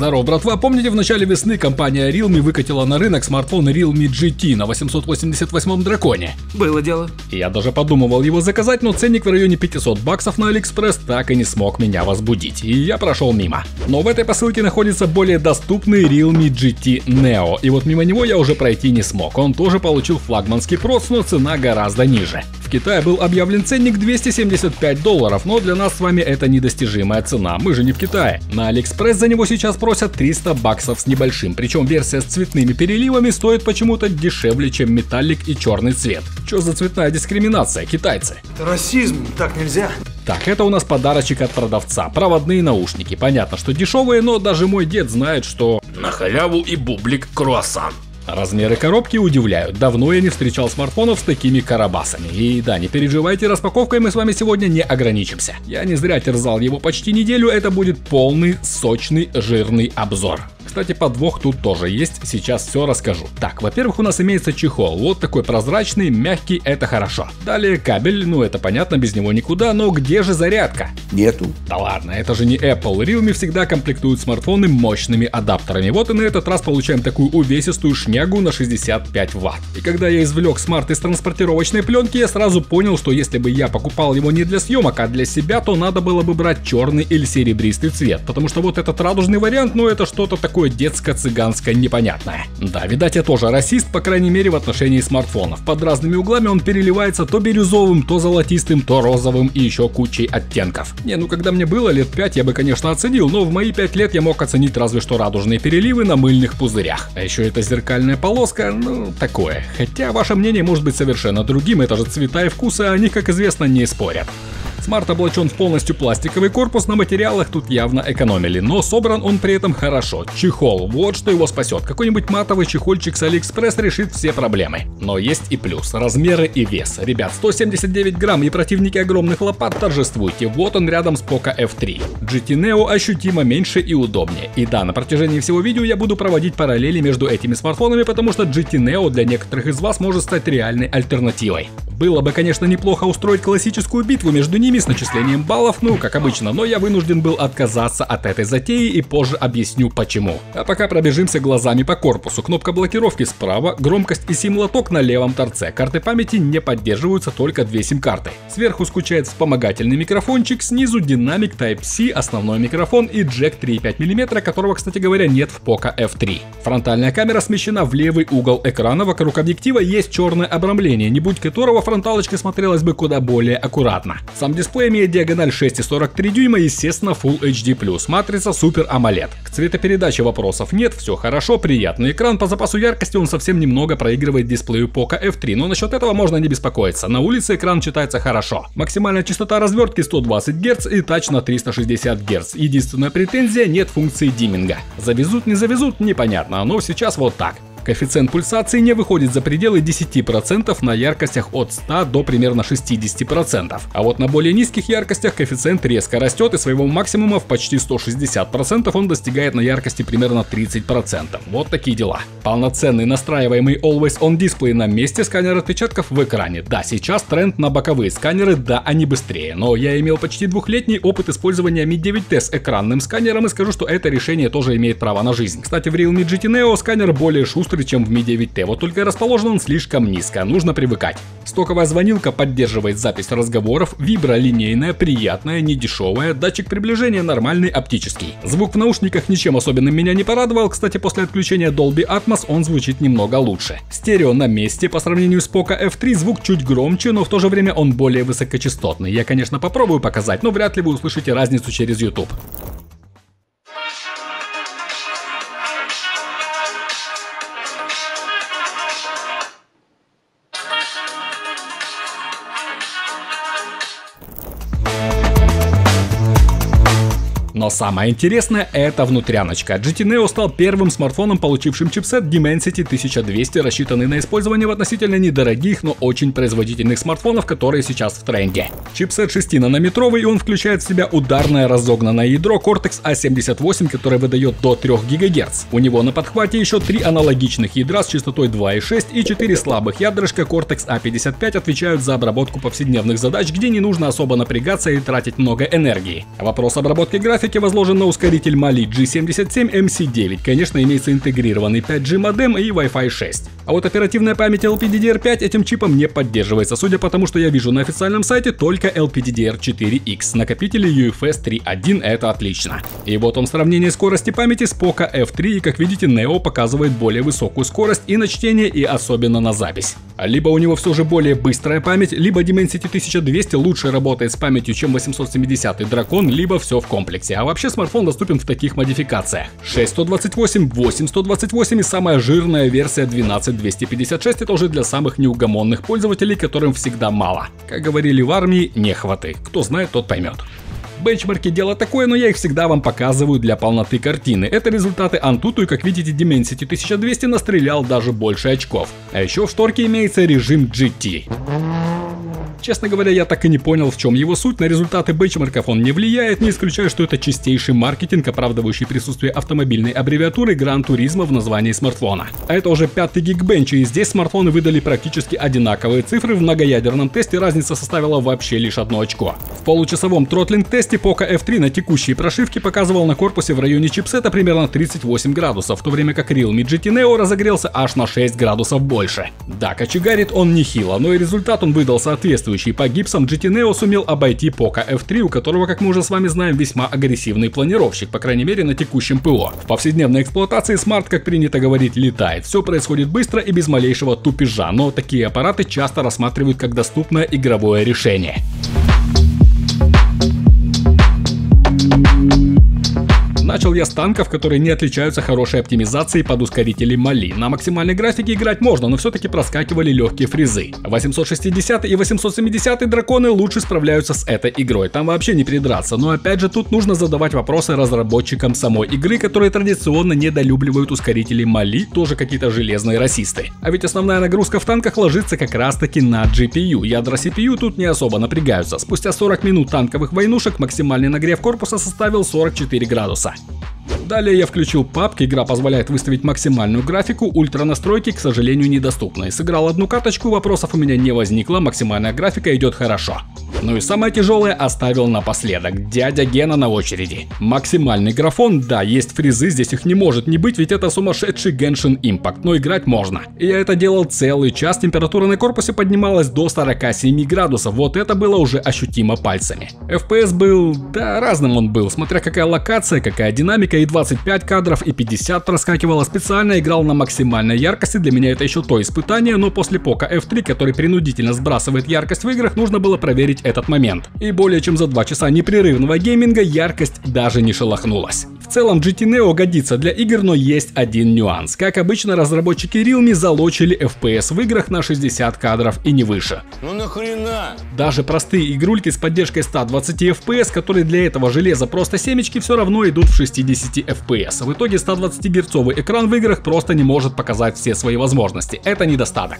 Здорово, братва, помните, в начале весны компания Realme выкатила на рынок смартфон Realme GT на 888-м драконе? Было дело. Я даже подумывал его заказать, но ценник в районе $500 на AliExpress так и не смог меня возбудить, и я прошел мимо. Но в этой посылке находится более доступный Realme GT Neo, и вот мимо него я уже пройти не смог. Он тоже получил флагманский проц, но цена гораздо ниже. В Китае был объявлен ценник $275, но для нас с вами это недостижимая цена, мы же не в Китае. На AliExpress за него сейчас просят $300 с небольшим, причем версия с цветными переливами стоит почему-то дешевле, чем металлик и черный цвет. Чё за цветная дискриминация, китайцы? Это расизм, так нельзя. Так, это у нас подарочек от продавца, проводные наушники. Понятно, что дешевые, но даже мой дед знает, что на халяву и бублик круассан. Размеры коробки удивляют, давно я не встречал смартфонов с такими карабасами. И да, не переживайте, распаковкой мы с вами сегодня не ограничимся. Я не зря терзал его почти неделю, это будет полный, сочный, жирный обзор. Кстати, подвох тут тоже есть, сейчас все расскажу. Так, во-первых, у нас имеется чехол, вот такой прозрачный, мягкий, это хорошо. Далее кабель, ну это понятно, без него никуда, но где же зарядка? Нету. Да ладно, это же не Apple, Realme всегда комплектуют смартфоны мощными адаптерами. Вот и на этот раз получаем такую увесистую шнягу на 65 Вт. И когда я извлек смарт из транспортировочной пленки, я сразу понял, что если бы я покупал его не для съемок, а для себя, то надо было бы брать черный или серебристый цвет, потому что вот этот радужный вариант, ну это что-то такое детско-цыганское непонятное. Да, видать, я тоже расист, по крайней мере в отношении смартфонов. Под разными углами он переливается то бирюзовым, то золотистым, то розовым и еще кучей оттенков. Не, ну когда мне было лет 5, я бы, конечно, оценил, но в мои 5 лет я мог оценить разве что радужные переливы на мыльных пузырях. А еще эта зеркальная полоска, ну, такое. Хотя ваше мнение может быть совершенно другим, это же цвета и вкусы, о них, как известно, не спорят. Смарт облачен в полностью пластиковый корпус, на материалах тут явно экономили, но собран он при этом хорошо. Чехол, вот что его спасет. Какой-нибудь матовый чехольчик с AliExpress решит все проблемы. Но есть и плюс, размеры и вес. Ребят, 179 грамм и противники огромных лопат, торжествуйте, вот он рядом с Poco F3. GT Neo ощутимо меньше и удобнее. И да, на протяжении всего видео я буду проводить параллели между этими смартфонами, потому что GT Neo для некоторых из вас может стать реальной альтернативой. Было бы, конечно, неплохо устроить классическую битву между ними с начислением баллов, ну, как обычно, но я вынужден был отказаться от этой затеи и позже объясню почему. А пока пробежимся глазами по корпусу. Кнопка блокировки справа, громкость и сим-лоток на левом торце. Карты памяти не поддерживаются, только 2 сим-карты. Сверху скучает вспомогательный микрофончик, снизу динамик Type-C, основной микрофон и джек 3,5 мм, которого, кстати говоря, нет в Poco F3. Фронтальная камера смещена в левый угол экрана, вокруг объектива есть черное обрамление, не будь которого фронталочка смотрелась бы куда более аккуратно. Сам дисплей имеет диагональ 6,43 дюйма, естественно, Full HD+, матрица Super AMOLED. К цветопередаче вопросов нет, все хорошо, приятный экран, по запасу яркости он совсем немного проигрывает дисплею Poco F3, но насчет этого можно не беспокоиться, на улице экран читается хорошо. Максимальная частота развертки 120 Гц и тач на 360 Гц. Единственная претензия — нет функции димминга. Завезут, не завезут, непонятно, но сейчас вот так. Коэффициент пульсации не выходит за пределы 10% на яркостях от 100 до примерно 60%. А вот на более низких яркостях коэффициент резко растет и своего максимума в почти 160% он достигает на яркости примерно 30%. Вот такие дела. Полноценный настраиваемый Always On дисплей на месте, сканер отпечатков в экране. Да, сейчас тренд на боковые сканеры, да, они быстрее, но я имел почти 2-летний опыт использования Mi 9T с экранным сканером и скажу, что это решение тоже имеет право на жизнь. Кстати, в Realme GT Neo сканер более шустрый, чем в Mi 9T, вот только расположен он слишком низко, нужно привыкать. Стоковая звонилка поддерживает запись разговоров, вибра линейная, приятная, не дешевая, датчик приближения нормальный, оптический. Звук в наушниках ничем особенным меня не порадовал, кстати, после отключения Dolby Atmos он звучит немного лучше. Стерео на месте, по сравнению с Poco F3 звук чуть громче, но в то же время он более высокочастотный. Я, конечно, попробую показать, но вряд ли вы услышите разницу через YouTube. Но самое интересное — это внутряночка. GT Neo стал первым смартфоном, получившим чипсет Dimensity 1200, рассчитанный на использование в относительно недорогих, но очень производительных смартфонов, которые сейчас в тренде. Чипсет 6-нанометровый, и он включает в себя ударное разогнанное ядро Cortex A78, которое выдает до 3 ГГц. У него на подхвате еще 3 аналогичных ядра с частотой 2,6 и 4 слабых ядрышка Cortex A55 отвечают за обработку повседневных задач, где не нужно особо напрягаться и тратить много энергии. Вопрос обработки графики все-таки возложен на ускоритель Mali G77 MC9. Конечно, имеется интегрированный 5G модем и Wi-Fi 6. А вот оперативная память LPDDR5 этим чипом не поддерживается, судя по тому, что я вижу на официальном сайте, только LPDDR4X. Накопители UFS 3.1 это отлично. И вот он сравнение скорости памяти с Poco F3, и как видите, Neo показывает более высокую скорость и на чтение, и особенно на запись. Либо у него все же более быстрая память, либо Dimensity 1200 лучше работает с памятью, чем 870 Дракон, либо все в комплексе. А вообще смартфон доступен в таких модификациях: 6128, 8128 и самая жирная версия 12256. Это уже для самых неугомонных пользователей, которым всегда мало. Как говорили в армии, не хваты. Кто знает, тот поймет. Бенчмарки дело такое, но я их всегда вам показываю для полноты картины. Это результаты Antutu, и как видите, Dimensity 1200 настрелял даже больше очков. А еще в шторке имеется режим GT. Честно говоря, я так и не понял, в чем его суть. На результаты бенчмарков он не влияет, не исключаю, что это чистейший маркетинг, оправдывающий присутствие автомобильной аббревиатуры Gran Turismo в названии смартфона. А это уже 5-й Geekbench, и здесь смартфоны выдали практически одинаковые цифры. В многоядерном тесте разница составила вообще лишь 1 очко. В получасовом тротлинг-тесте Poco F3 на текущей прошивке показывал на корпусе в районе чипсета примерно 38 градусов, в то время как Realme GT Neo разогрелся аж на 6 градусов больше. Да, кочегарит он нехило, но и результат он выдал соответствующий. По гипсам GT Neo сумел обойти Poco F3, у которого, как мы уже с вами знаем, весьма агрессивный планировщик, по крайней мере на текущем ПО. В повседневной эксплуатации смарт, как принято говорить, летает. Все происходит быстро и без малейшего тупежа, но такие аппараты часто рассматривают как доступное игровое решение. Начал я с танков, которые не отличаются хорошей оптимизацией под ускорители Mali. На максимальной графике играть можно, но все-таки проскакивали легкие фризы. 860 и 870 драконы лучше справляются с этой игрой, там вообще не придраться. Но опять же тут нужно задавать вопросы разработчикам самой игры, которые традиционно недолюбливают ускорители Mali, тоже какие-то железные расисты. А ведь основная нагрузка в танках ложится как раз таки на GPU. Ядра CPU тут не особо напрягаются. Спустя 40 минут танковых войнушек максимальный нагрев корпуса составил 44 градуса. Далее я включил PUBG, игра позволяет выставить максимальную графику, ультра настройки, к сожалению, недоступны. Сыграл одну каточку, вопросов у меня не возникло, максимальная графика идет хорошо. Ну и самое тяжелое оставил напоследок. Дядя Гена на очереди. Максимальный графон, да, есть фризы, здесь их не может не быть, ведь это сумасшедший Genshin Impact, но играть можно. И я это делал целый час, температура на корпусе поднималась до 47 градусов, вот это было уже ощутимо пальцами. FPS был, да, разным он был, смотря какая локация, какая динамика, и 25 кадров, и 50 проскакивало. Специально играл на максимальной яркости, для меня это еще то испытание, но после Poco F3, который принудительно сбрасывает яркость в играх, нужно было проверить этот момент. И более чем за 2 часа непрерывного гейминга яркость даже не шелохнулась. В целом GT Neo годится для игр, но есть один нюанс. Как обычно, разработчики Realme залочили FPS в играх на 60 кадров и не выше. Ну нахрена? Даже простые игрульки с поддержкой 120 FPS, которые для этого железа просто семечки, все равно идут в 60 FPS. В итоге 120 Гц экран в играх просто не может показать все свои возможности. Это недостаток.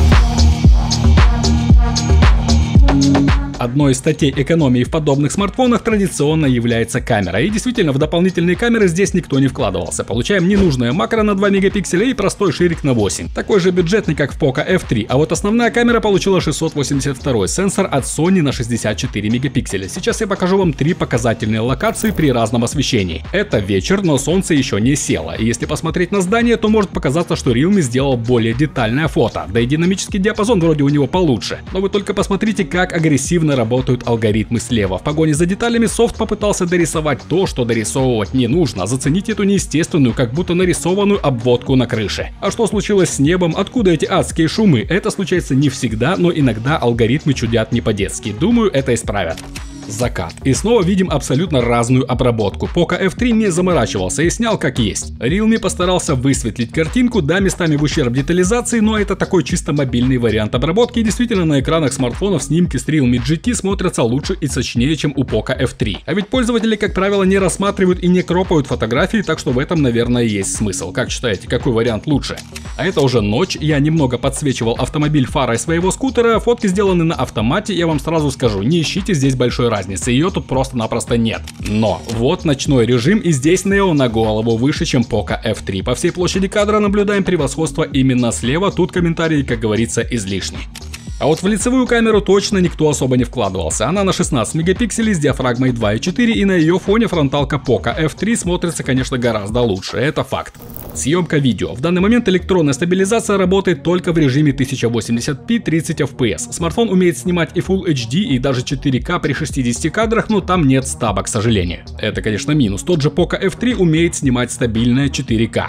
Одной из статей экономии в подобных смартфонах традиционно является камера. И действительно, в дополнительные камеры здесь никто не вкладывался. Получаем ненужное макро на 2 мегапикселя и простой ширик на 8. Такой же бюджетный, как в Poco F3. А вот основная камера получила 682 сенсор от Sony на 64 мегапикселя. Сейчас я покажу вам 3 показательные локации при разном освещении. Это вечер, но солнце еще не село. И если посмотреть на здание, то может показаться, что Realme сделал более детальное фото. Да и динамический диапазон вроде у него получше. Но вы только посмотрите, как агрессивно работают алгоритмы слева. В погоне за деталями софт попытался дорисовать то, что дорисовывать не нужно. Заценить эту неестественную, как будто нарисованную обводку на крыше. А что случилось с небом? Откуда эти адские шумы? Это случается не всегда, но иногда алгоритмы чудят не по-детски. Думаю, это исправят. Закат. И снова видим абсолютно разную обработку. Poco F3 не заморачивался и снял как есть. Realme постарался высветлить картинку, да, местами в ущерб детализации, но это такой чисто мобильный вариант обработки, и действительно на экранах смартфонов снимки с Realme GT смотрятся лучше и сочнее, чем у Poco F3. А ведь пользователи, как правило, не рассматривают и не кропают фотографии, так что в этом, наверное, есть смысл. Как считаете, какой вариант лучше? А это уже ночь, я немного подсвечивал автомобиль фарой своего скутера, фотки сделаны на автомате, я вам сразу скажу, не ищите здесь большой разницы, ее тут просто-напросто нет. Но вот ночной режим, и здесь Neo на голову выше, чем Poco F3. По всей площади кадра наблюдаем превосходство именно слева, тут комментарии, как говорится, излишни. А вот в лицевую камеру точно никто особо не вкладывался. Она на 16 мегапикселей с диафрагмой 2.4, и на ее фоне фронталка Poco F3 смотрится, конечно, гораздо лучше, это факт. Съемка видео. В данный момент электронная стабилизация работает только в режиме 1080p 30 fps. Смартфон умеет снимать и Full HD, и даже 4К при 60 кадрах, но там нет стаба, к сожалению. Это, конечно, минус. Тот же Poco F3 умеет снимать стабильное 4К.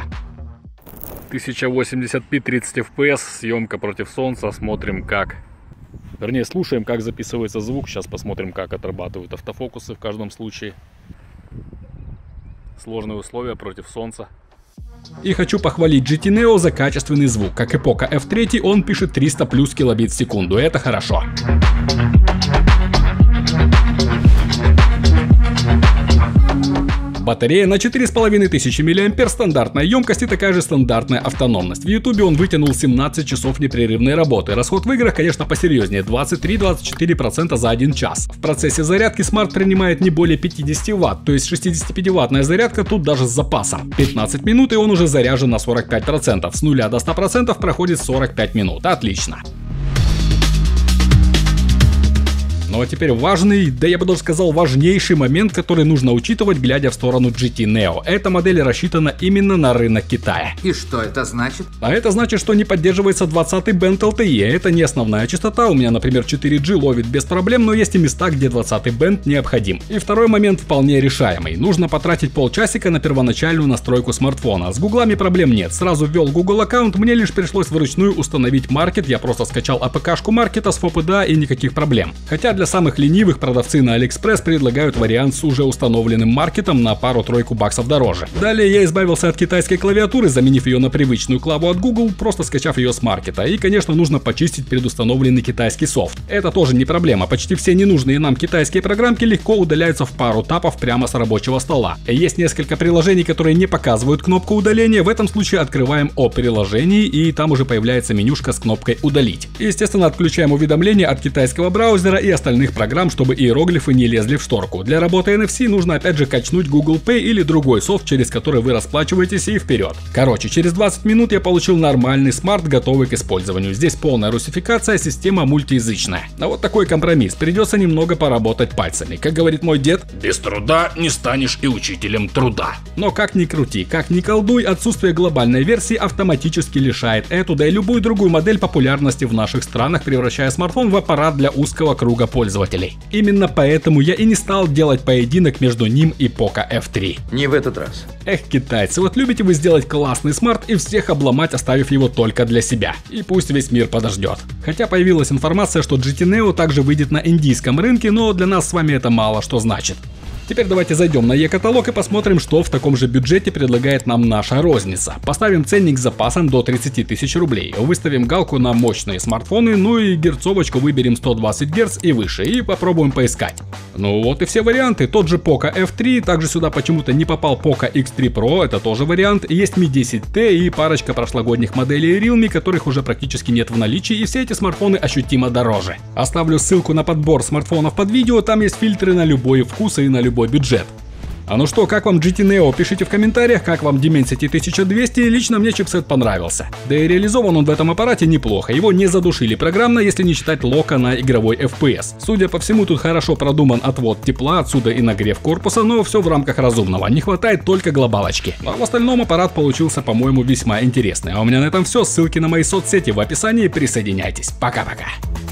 1080p 30 fps, съемка против солнца, смотрим как. Вернее, слушаем, как записывается звук, сейчас посмотрим, как отрабатывают автофокусы в каждом случае. Сложные условия против солнца. И хочу похвалить GT Neo за качественный звук. Как и Poco F3, он пишет 300 плюс килобит в секунду, это хорошо. Батарея на 4500 мАh, стандартная емкость и такая же стандартная автономность. В YouTube он вытянул 17 часов непрерывной работы. Расход в играх, конечно, посерьезнее, 23-24% за 1 час. В процессе зарядки смарт принимает не более 50 Вт, то есть 65-ваттная зарядка тут даже с запасом. 15 минут и он уже заряжен на 45%, с 0 до 100% проходит 45 минут, отлично. Ну а теперь важный, да я бы даже сказал важнейший момент, который нужно учитывать, глядя в сторону GT Neo. Эта модель рассчитана именно на рынок Китая. И что это значит? А это значит, что не поддерживается 20-й Band LTE. Это не основная частота, у меня, например, 4G ловит без проблем, но есть и места, где 20-й Band необходим. И второй момент вполне решаемый. Нужно потратить полчасика на первоначальную настройку смартфона. С гуглами проблем нет. Сразу ввел Google аккаунт, мне лишь пришлось вручную установить маркет, я просто скачал АПК-шку маркета с FOPDA и никаких проблем. Хотя для самых ленивых продавцы на AliExpress предлагают вариант с уже установленным маркетом на пару-тройку баксов дороже. Далее я избавился от китайской клавиатуры, заменив ее на привычную клаву от Google, просто скачав ее с маркета. И, конечно, нужно почистить предустановленный китайский софт. Это тоже не проблема, почти все ненужные нам китайские программки легко удаляются в пару тапов прямо с рабочего стола. Есть несколько приложений, которые не показывают кнопку удаления, в этом случае открываем о приложении, и там уже появляется менюшка с кнопкой удалить. Естественно, отключаем уведомления от китайского браузера и остальных программ, чтобы иероглифы не лезли в шторку. Для работы NFC нужно опять же качнуть Google Pay или другой софт, через который вы расплачиваетесь, и вперед. Короче, через 20 минут я получил нормальный смарт, готовый к использованию. Здесь полная русификация, система мультиязычная. А вот такой компромисс. Придется немного поработать пальцами. Как говорит мой дед, без труда не станешь и учителем труда. Но как ни крути, как ни колдуй, отсутствие глобальной версии автоматически лишает эту, да и любую другую модель популярности в наших странах, превращая смартфон в аппарат для узкого круга пользователей. Именно поэтому я и не стал делать поединок между ним и Poco F3. Не в этот раз. Эх, китайцы, вот любите вы сделать классный смарт и всех обломать, оставив его только для себя. И пусть весь мир подождет. Хотя появилась информация, что GT Neo также выйдет на индийском рынке, но для нас с вами это мало что значит. Теперь давайте зайдем на e-каталог и посмотрим, что в таком же бюджете предлагает нам наша розница. Поставим ценник с запасом до 30 тысяч рублей, выставим галку на мощные смартфоны, ну и герцовочку выберем 120 Гц и выше, и попробуем поискать. Ну вот и все варианты. Тот же Poco F3, также сюда почему-то не попал Poco X3 Pro, это тоже вариант. Есть Mi 10T и парочка прошлогодних моделей Realme, которых уже практически нет в наличии, и все эти смартфоны ощутимо дороже. Оставлю ссылку на подбор смартфонов под видео, там есть фильтры на любой вкус и на любой бюджет. А ну что, как вам GT Neo? Пишите в комментариях, как вам Dimensity 1200, лично мне чипсет понравился. Да и реализован он в этом аппарате неплохо, его не задушили программно, если не считать лока на игровой FPS. Судя по всему, тут хорошо продуман отвод тепла, отсюда и нагрев корпуса, но все в рамках разумного, не хватает только глобалочки. А в остальном аппарат получился, по-моему, весьма интересный. А у меня на этом все, ссылки на мои соцсети в описании, присоединяйтесь. Пока-пока.